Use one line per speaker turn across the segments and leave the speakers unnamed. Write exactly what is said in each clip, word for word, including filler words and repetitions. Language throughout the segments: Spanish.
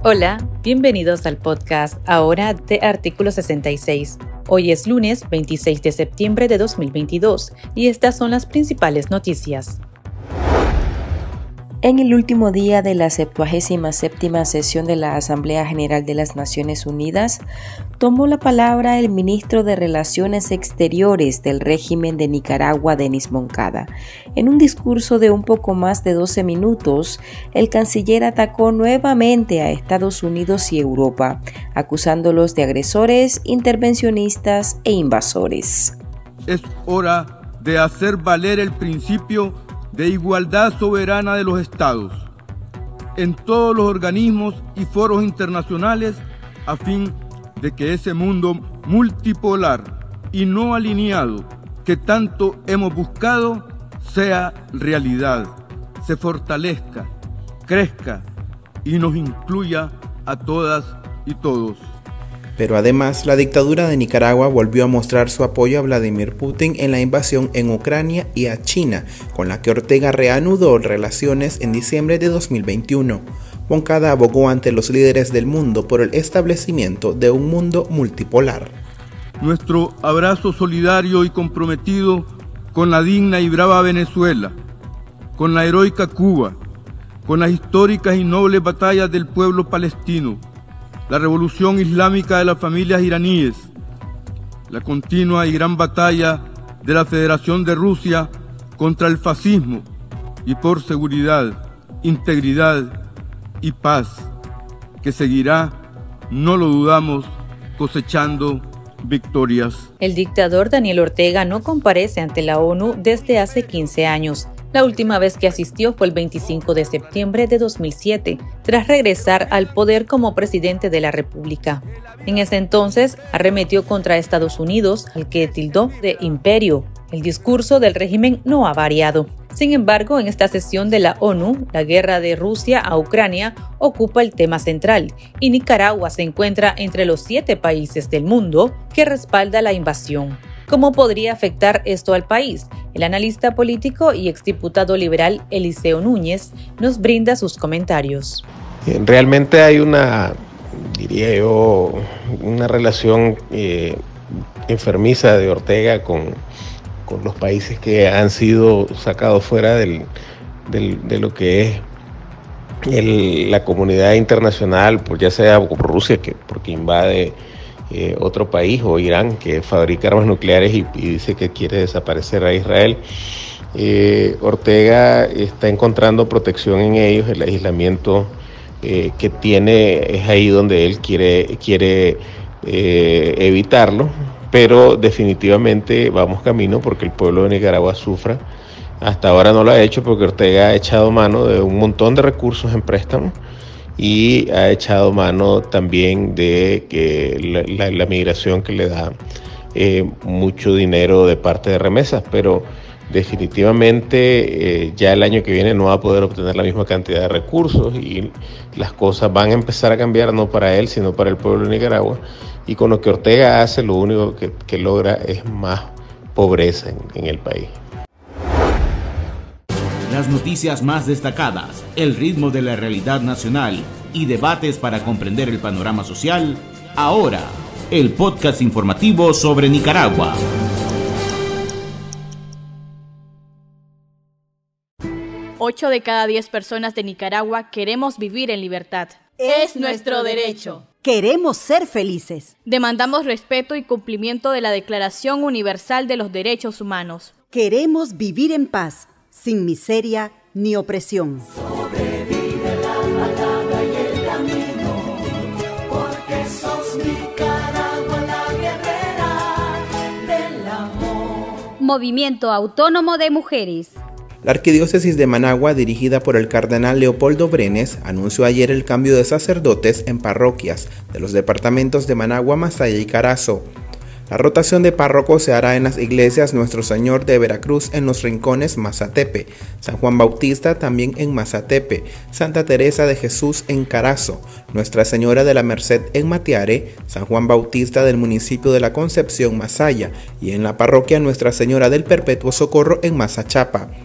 Hola, bienvenidos al podcast Ahora de Artículo sesenta y seis. Hoy es lunes veintiséis de septiembre de dos mil veintidós y estas son las principales noticias.
En el último día de la septuagésima séptima sesión de la Asamblea General de las Naciones Unidas, tomó la palabra el ministro de Relaciones Exteriores del régimen de Nicaragua, Denis Moncada. En un discurso de un poco más de doce minutos, el canciller atacó nuevamente a Estados Unidos y Europa, acusándolos de agresores, intervencionistas e invasores.
Es hora de hacer valer el principio de igualdad soberana de los estados en todos los organismos y foros internacionales a fin de que ese mundo multipolar y no alineado que tanto hemos buscado sea realidad, se fortalezca, crezca y nos incluya a todas y todos.
Pero además, la dictadura de Nicaragua volvió a mostrar su apoyo a Vladimir Putin en la invasión en Ucrania y a China, con la que Ortega reanudó relaciones en diciembre de dos mil veintiuno. Moncada abogó ante los líderes del mundo por el establecimiento de un mundo multipolar.
Nuestro abrazo solidario y comprometido con la digna y brava Venezuela, con la heroica Cuba, con las históricas y nobles batallas del pueblo palestino, la revolución islámica de las familias iraníes, la continua y gran batalla de la Federación de Rusia contra el fascismo y por seguridad, integridad y paz, que seguirá, no lo dudamos, cosechando victorias.
El dictador Daniel Ortega no comparece ante la ONU desde hace quince años. La última vez que asistió fue el veinticinco de septiembre de dos mil siete, tras regresar al poder como presidente de la República. En ese entonces, arremetió contra Estados Unidos, al que tildó de imperio. El discurso del régimen no ha variado. Sin embargo, en esta sesión de la ONU, la guerra de Rusia a Ucrania ocupa el tema central, y Nicaragua se encuentra entre los siete países del mundo que respalda la invasión. ¿Cómo podría afectar esto al país? El analista político y exdiputado liberal Eliseo Núñez nos brinda sus comentarios.
Realmente hay una, diría yo, una relación eh, enfermiza de Ortega con, con los países que han sido sacados fuera del, del, de lo que es el, la comunidad internacional, pues ya sea por Rusia, que porque invade Eh, otro país, o Irán, que fabrica armas nucleares y, y dice que quiere desaparecer a Israel. Eh, Ortega está encontrando protección en ellos. El aislamiento eh, que tiene es ahí donde él quiere, quiere eh, evitarlo, pero definitivamente vamos camino porque el pueblo de Nicaragua sufra. Hasta ahora no lo ha hecho porque Ortega ha echado mano de un montón de recursos en préstamos y ha echado mano también de que la, la, la migración que le da eh, mucho dinero de parte de remesas, pero definitivamente eh, ya el año que viene no va a poder obtener la misma cantidad de recursos y las cosas van a empezar a cambiar no para él, sino para el pueblo de Nicaragua, y con lo que Ortega hace, lo único que, que logra es más pobreza en, en el país.
Las noticias más destacadas, el ritmo de la realidad nacional y debates para comprender el panorama social. Ahora, el podcast informativo sobre Nicaragua.
Ocho de cada diez personas de Nicaragua queremos vivir en libertad.
Es nuestro derecho. Queremos ser felices.
Demandamos respeto y cumplimiento de la Declaración Universal de los Derechos Humanos.
Queremos vivir en paz, sin miseria ni opresión.
Sobrevive la palabra y el camino, porque sos Nicaragua la guerrera del amor.
Movimiento Autónomo de Mujeres.
La Arquidiócesis de Managua, dirigida por el cardenal Leopoldo Brenes, anunció ayer el cambio de sacerdotes en parroquias de los departamentos de Managua, Masaya y Carazo. La rotación de párrocos se hará en las iglesias Nuestro Señor de Veracruz en Los Rincones, Mazatepe, San Juan Bautista también en Mazatepe, Santa Teresa de Jesús en Carazo, Nuestra Señora de la Merced en Matiare, San Juan Bautista del municipio de La Concepción, Masaya, y en la parroquia Nuestra Señora del Perpetuo Socorro en Mazachapa.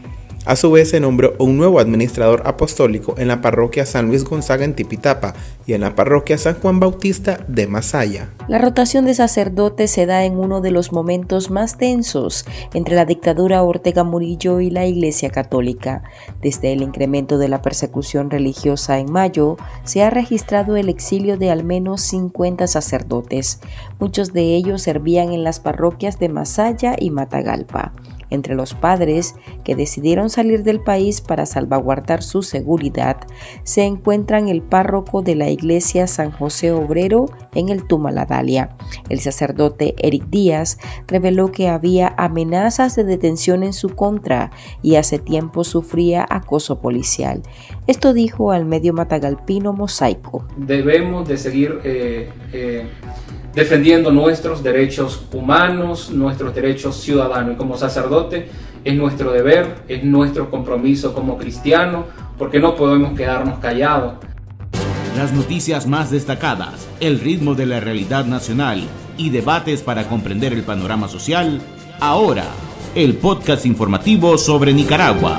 A su vez se nombró un nuevo administrador apostólico en la parroquia San Luis Gonzaga en Tipitapa y en la parroquia San Juan Bautista de Masaya.
La rotación de sacerdotes se da en uno de los momentos más tensos entre la dictadura Ortega Murillo y la Iglesia Católica. Desde el incremento de la persecución religiosa en mayo, se ha registrado el exilio de al menos cincuenta sacerdotes. Muchos de ellos servían en las parroquias de Masaya y Matagalpa. Entre los padres que decidieron salir del país para salvaguardar su seguridad, se encuentran el párroco de la iglesia San José Obrero en el Tumaladalia. El sacerdote Eric Díaz reveló que había amenazas de detención en su contra y hace tiempo sufría acoso policial. Esto dijo al medio matagalpino Mosaico.
Debemos de seguir eh, eh, defendiendo nuestros derechos humanos, nuestros derechos ciudadanos. Y como sacerdote es nuestro deber, es nuestro compromiso como cristiano, porque no podemos quedarnos callados.
Las noticias más destacadas, el ritmo de la realidad nacional y debates para comprender el panorama social. Ahora, el podcast informativo sobre Nicaragua.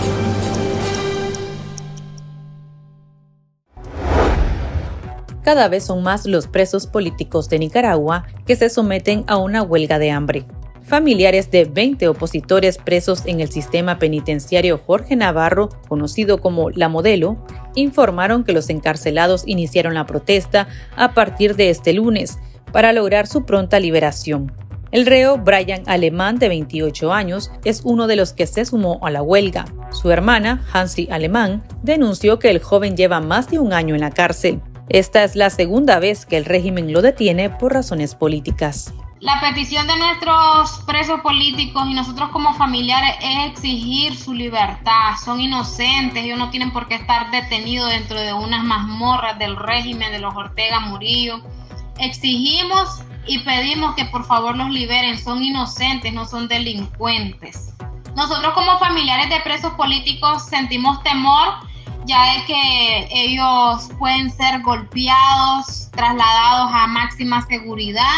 Cada vez son más los presos políticos de Nicaragua que se someten a una huelga de hambre. Familiares de veinte opositores presos en el sistema penitenciario Jorge Navarro, conocido como La Modelo, informaron que los encarcelados iniciaron la protesta a partir de este lunes para lograr su pronta liberación. El reo Brian Alemán, de veintiocho años, es uno de los que se sumó a la huelga. Su hermana, Hansi Alemán, denunció que el joven lleva más de un año en la cárcel. Esta es la segunda vez que el régimen lo detiene por razones políticas.
La petición de nuestros presos políticos y nosotros como familiares es exigir su libertad. Son inocentes, ellos no tienen por qué estar detenidos dentro de unas mazmorras del régimen de los Ortega Murillo. Exigimos y pedimos que por favor los liberen, son inocentes, no son delincuentes. Nosotros como familiares de presos políticos sentimos temor, ya de que ellos pueden ser golpeados, trasladados a máxima seguridad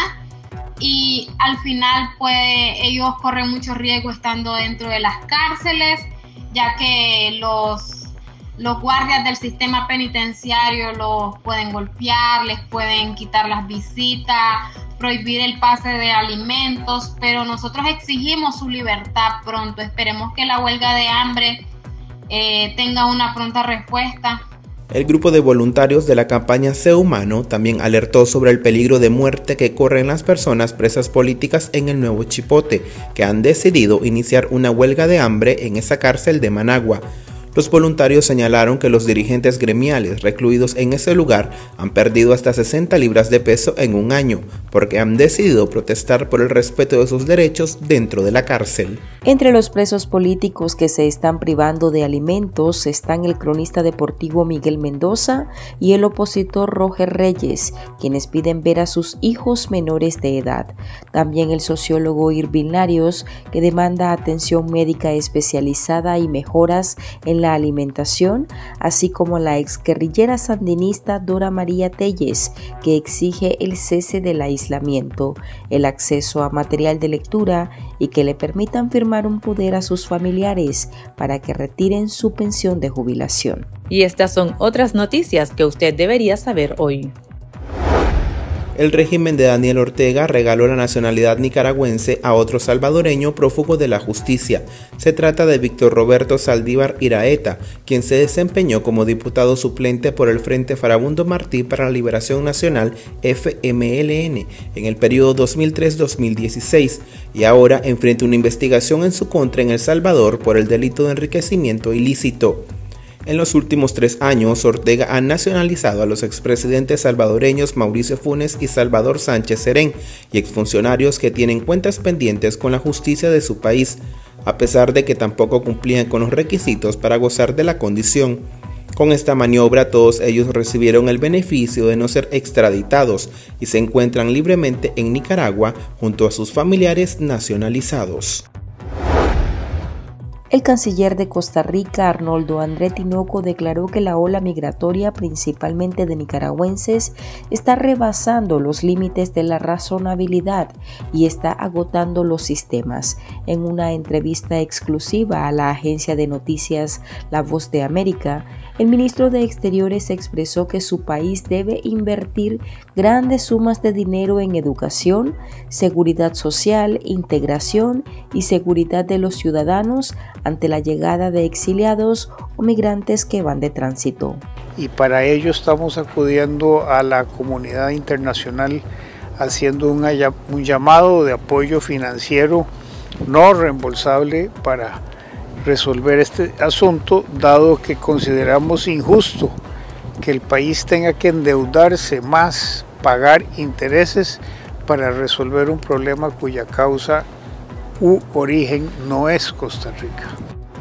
y al final puede, ellos corren mucho riesgo estando dentro de las cárceles, ya que los, los guardias del sistema penitenciario los pueden golpear, les pueden quitar las visitas, prohibir el pase de alimentos, pero nosotros exigimos su libertad pronto. Esperemos que la huelga de hambre Eh, tenga una pronta respuesta.
El grupo de voluntarios de la campaña Sé Humano también alertó sobre el peligro de muerte que corren las personas presas políticas en el Nuevo Chipote, que han decidido iniciar una huelga de hambre en esa cárcel de Managua. Los voluntarios señalaron que los dirigentes gremiales recluidos en ese lugar han perdido hasta sesenta libras de peso en un año, porque han decidido protestar por el respeto de sus derechos dentro de la cárcel.
Entre los presos políticos que se están privando de alimentos están el cronista deportivo Miguel Mendoza y el opositor Roger Reyes, quienes piden ver a sus hijos menores de edad. También el sociólogo Irvin Larios, que demanda atención médica especializada y mejoras en la alimentación, así como la exguerrillera sandinista Dora María Telles, que exige el cese del aislamiento, el acceso a material de lectura y que le permitan firmar un poder a sus familiares para que retiren su pensión de jubilación.
Y estas son otras noticias que usted debería saber hoy.
El régimen de Daniel Ortega regaló la nacionalidad nicaragüense a otro salvadoreño prófugo de la justicia. Se trata de Víctor Roberto Saldívar Iraeta, quien se desempeñó como diputado suplente por el Frente Farabundo Martí para la Liberación Nacional F M L N en el periodo dos mil tres a dos mil dieciséis y ahora enfrenta una investigación en su contra en El Salvador por el delito de enriquecimiento ilícito. En los últimos tres años, Ortega ha nacionalizado a los expresidentes salvadoreños Mauricio Funes y Salvador Sánchez Serén y exfuncionarios que tienen cuentas pendientes con la justicia de su país, a pesar de que tampoco cumplían con los requisitos para gozar de la condición. Con esta maniobra, todos ellos recibieron el beneficio de no ser extraditados y se encuentran libremente en Nicaragua junto a sus familiares nacionalizados.
El canciller de Costa Rica, Arnoldo André Tinoco, declaró que la ola migratoria, principalmente de nicaragüenses, está rebasando los límites de la razonabilidad y está agotando los sistemas. En una entrevista exclusiva a la agencia de noticias La Voz de América, el ministro de Exteriores expresó que su país debe invertir grandes sumas de dinero en educación, seguridad social, integración y seguridad de los ciudadanos ante la llegada de exiliados o migrantes que van de tránsito.
Y para ello estamos acudiendo a la comunidad internacional haciendo un, un llamado de apoyo financiero no reembolsable para resolver este asunto, dado que consideramos injusto que el país tenga que endeudarse más, pagar intereses para resolver un problema cuya causa u origen no es Costa Rica.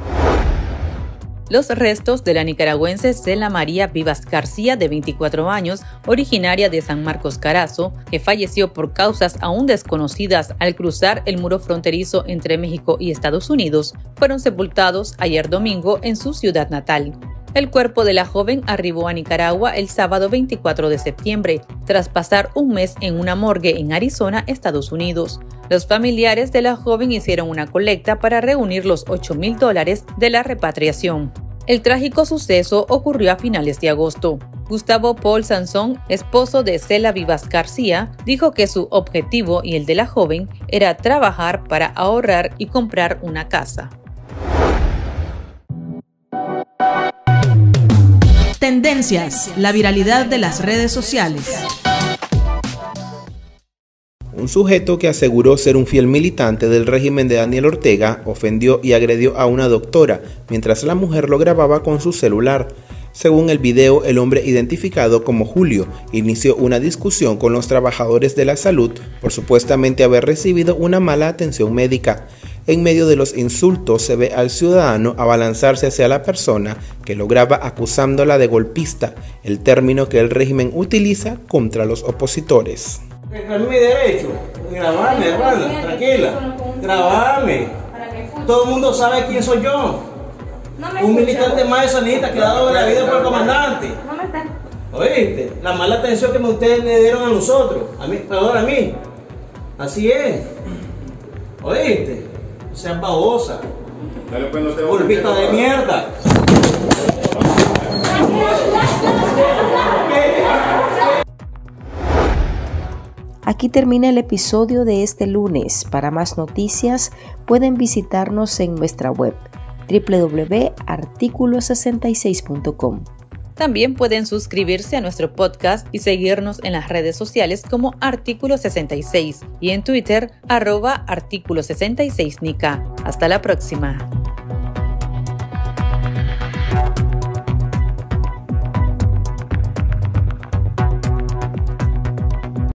Los restos de la nicaragüense Cela María Vivas García, de veinticuatro años, originaria de San Marcos Carazo, que falleció por causas aún desconocidas al cruzar el muro fronterizo entre México y Estados Unidos, fueron sepultados ayer domingo en su ciudad natal. El cuerpo de la joven arribó a Nicaragua el sábado veinticuatro de septiembre, tras pasar un mes en una morgue en Arizona, Estados Unidos. Los familiares de la joven hicieron una colecta para reunir los ocho mil dólares de la repatriación. El trágico suceso ocurrió a finales de agosto. Gustavo Paul Sansón, esposo de Cela Vivas García, dijo que su objetivo y el de la joven era trabajar para ahorrar y comprar una casa.
Tendencias, la viralidad de las redes sociales.
Un sujeto que aseguró ser un fiel militante del régimen de Daniel Ortega ofendió y agredió a una doctora mientras la mujer lo grababa con su celular. Según el video, el hombre identificado como Julio inició una discusión con los trabajadores de la salud por supuestamente haber recibido una mala atención médica. En medio de los insultos se ve al ciudadano abalanzarse hacia la persona que lo graba acusándola de golpista, el término que el régimen utiliza contra los opositores.
Reclamé mi derecho, grabarme, hermana, tranquila, grabarme. Todo el mundo sabe quién soy yo. Un militante más de sanita que ha dado la vida por el comandante. ¿Oíste? La mala atención que ustedes le dieron a nosotros, a mí, ahora a mí. Así es. ¿Oíste? Sean babosa. Golpista de mierda.
Aquí termina el episodio de este lunes. Para más noticias pueden visitarnos en nuestra web doble u doble u doble u punto artículo sesenta y seis punto com.
También pueden suscribirse a nuestro podcast y seguirnos en las redes sociales como Artículo sesenta y seis y en Twitter arroba Artículo sesenta y seis Nica. Hasta la próxima.